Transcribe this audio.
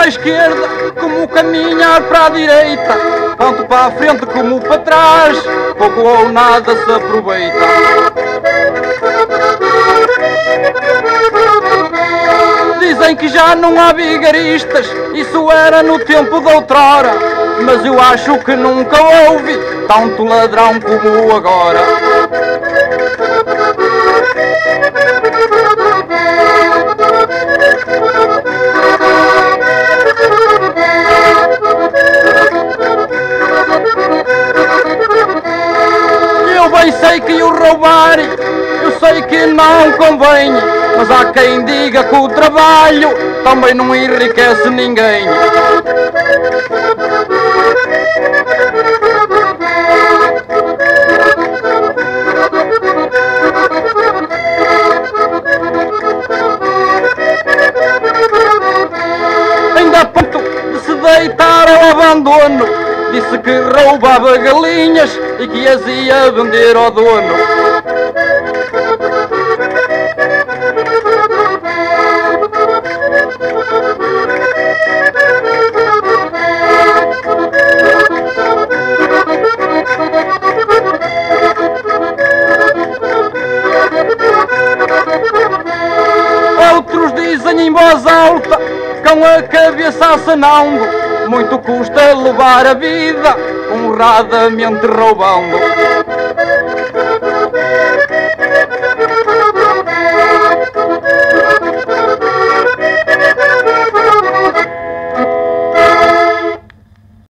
esquerda como caminhar para a direita, tanto para a frente como para trás, pouco ou nada se aproveita. Dizem que já não há vigaristas, isso era no tempo de outrora, mas eu acho que nunca houve tanto ladrão como agora. Eu bem sei que o roubar, eu sei que não convém, mas há quem diga que o trabalho também não enriquece ninguém. Ainda a ponto de se deitar ao abandono, disse que roubava galinhas e que as ia vender ao dono. Outros dizem em voz alta, com a cabeça acenando, muito custa levar a vida honradamente roubando.